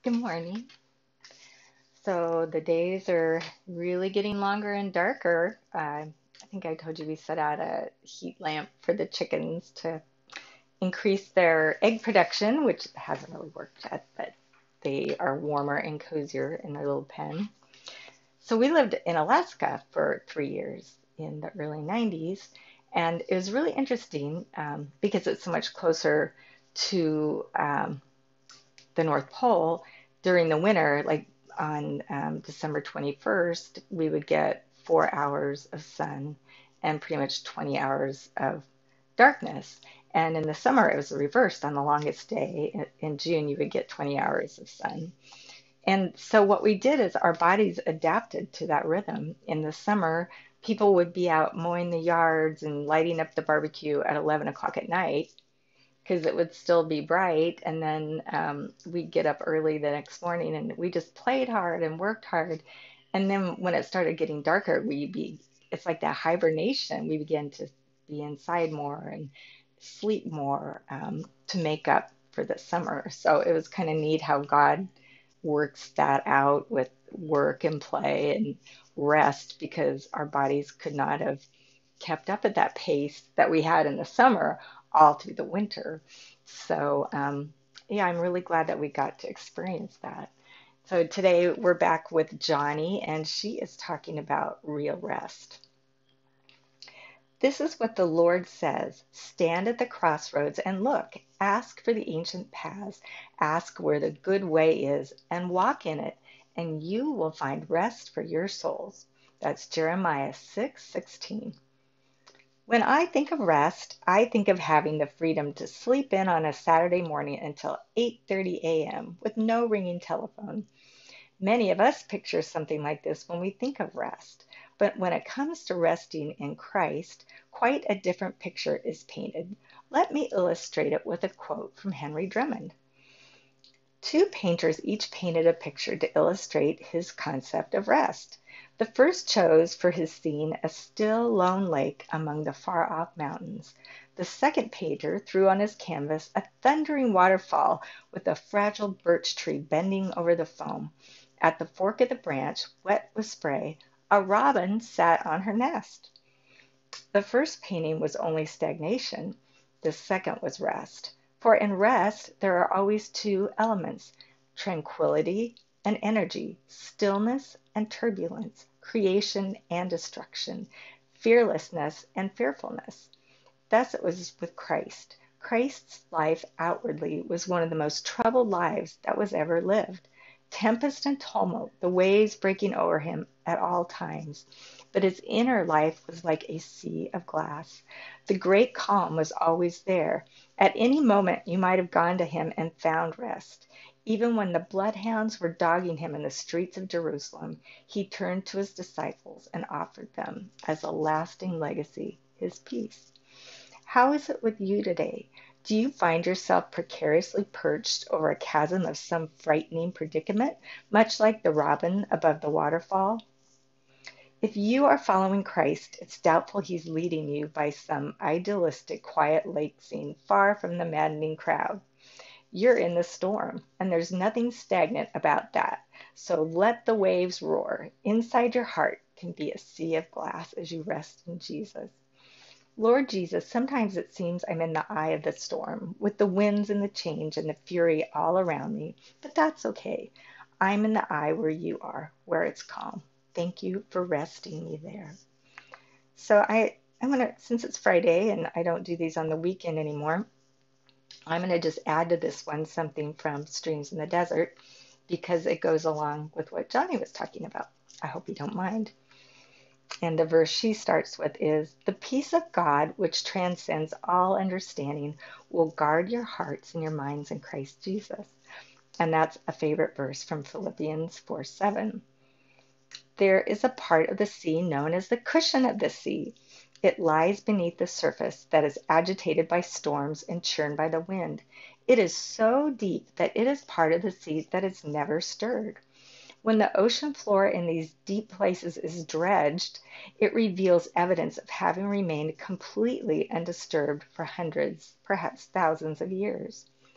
Good morning. So the days are really getting longer and darker. I think I told you we set out a heat lamp for the chickens to increase their egg production, which hasn't really worked yet, but they are warmer and cozier in their little pen. So we lived in Alaska for 3 years in the early 90s, and it was really interesting because it's so much closer to the North Pole during the winter, like on December 21st, we would get 4 hours of sun and pretty much 20 hours of darkness. And in the summer, it was reversed. On the longest day in June, you would get 20 hours of sun. And so, what we did is our bodies adapted to that rhythm. In the summer, people would be out mowing the yards and lighting up the barbecue at 11 o'clock at night because it would still be bright. And then we'd get up early the next morning and we just played hard and worked hard. And then when it started getting darker, it's like that hibernation. We began to be inside more and sleep more to make up for the summer. So it was kind of neat how God works that out with work and play and rest because our bodies could not have kept up at that pace that we had in the summer all through the winter. So, yeah, I'm really glad that we got to experience that. So today we're back with Johnny, and she is talking about real rest. This is what the Lord says: stand at the crossroads and look, ask for the ancient paths, ask where the good way is, and walk in it, and you will find rest for your souls. That's Jeremiah 6:16. When I think of rest, I think of having the freedom to sleep in on a Saturday morning until 8:30 a.m. with no ringing telephone. Many of us picture something like this when we think of rest. But when it comes to resting in Christ, quite a different picture is painted. Let me illustrate it with a quote from Henry Drummond. Two painters each painted a picture to illustrate his concept of rest. The first chose for his scene a still, lone lake among the far off mountains. The second painter threw on his canvas a thundering waterfall with a fragile birch tree bending over the foam. At the fork of the branch, wet with spray, a robin sat on her nest. The first painting was only stagnation, the second was rest. For in rest there are always two elements: tranquility and energy, stillness and turbulence, creation and destruction, fearlessness and fearfulness. Thus it was with Christ. Christ's life outwardly was one of the most troubled lives that was ever lived. Tempest and tumult, the waves breaking over him at all times. But his inner life was like a sea of glass. The great calm was always there. At any moment you might have gone to him and found rest. Even when the bloodhounds were dogging him in the streets of Jerusalem, he turned to his disciples and offered them, as a lasting legacy, his peace. How is it with you today? Do you find yourself precariously perched over a chasm of some frightening predicament, much like the robin above the waterfall? If you are following Christ, it's doubtful he's leading you by some idealistic quiet lake scene far from the maddening crowd. You're in the storm, and there's nothing stagnant about that. So let the waves roar. Inside your heart can be a sea of glass as you rest in Jesus. Lord Jesus, sometimes it seems I'm in the eye of the storm, with the winds and the change and the fury all around me, but that's okay. I'm in the eye where you are, where it's calm. Thank you for resting me there. I'm gonna, since it's Friday and I don't do these on the weekend anymore, I'm gonna just add to this one something from Streams in the Desert because it goes along with what Johnny was talking about. I hope you don't mind. And the verse she starts with is, the peace of God, which transcends all understanding, will guard your hearts and your minds in Christ Jesus. And that's a favorite verse from Philippians 4:7. There is a part of the sea known as the cushion of the sea. It lies beneath the surface that is agitated by storms and churned by the wind. It is so deep that it is part of the sea that is never stirred. When the ocean floor in these deep places is dredged, it reveals evidence of having remained completely undisturbed for hundreds, perhaps thousands of years.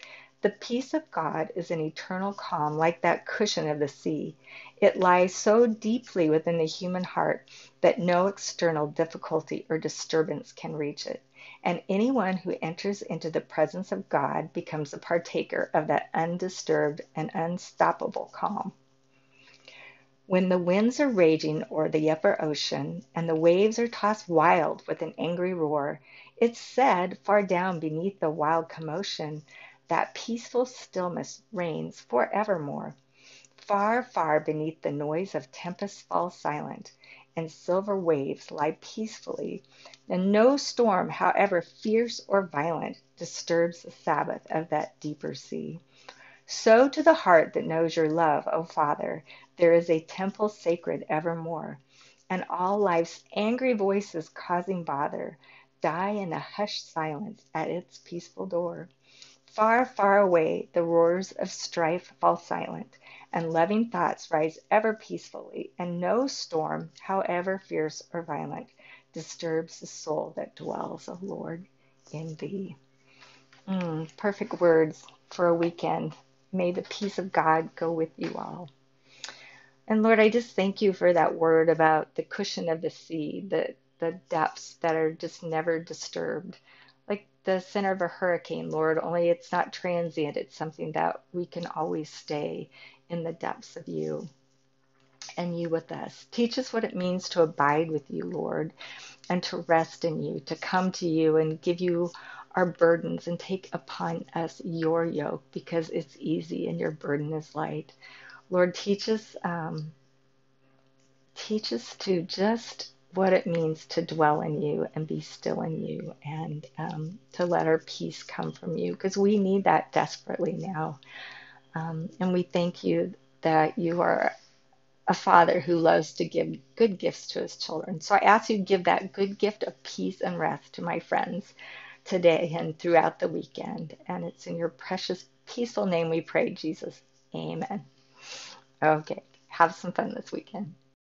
The peace of God is an eternal calm, like that cushion of the sea. It lies so deeply within the human heart that no external difficulty or disturbance can reach it. And anyone who enters into the presence of God becomes a partaker of that undisturbed and unstoppable calm. When the winds are raging o'er the upper ocean, and the waves are tossed wild with an angry roar, it's said, far down beneath the wild commotion, that peaceful stillness reigns forevermore. Far, far beneath the noise of tempests fall silent, and silver waves lie peacefully, and no storm, however fierce or violent, disturbs the Sabbath of that deeper sea. So to the heart that knows your love, O Father, there is a temple sacred evermore, and all life's angry voices causing bother die in a hushed silence at its peaceful door. Far, far away the roars of strife fall silent, and loving thoughts rise ever peacefully, and no storm, however fierce or violent, disturbs the soul that dwells, O Lord, in thee. Perfect words for a weekend. May the peace of God go with you all. And Lord, I just thank you for that word about the cushion of the sea, the depths that are just never disturbed. Like the center of a hurricane, Lord, only it's not transient. It's something that we can always stay in the depths of you and you with us. Teach us what it means to abide with you, Lord, and to rest in you, to come to you and give you our burdens and take upon us your yoke because it's easy and your burden is light. Lord, teach us to just what it means to dwell in you and be still in you and to let our peace come from you because we need that desperately now. And we thank you that you are a father who loves to give good gifts to his children. So I ask you to give that good gift of peace and rest to my friends today and throughout the weekend. And it's in your precious, peaceful name we pray, Jesus. Amen. Okay, have some fun this weekend.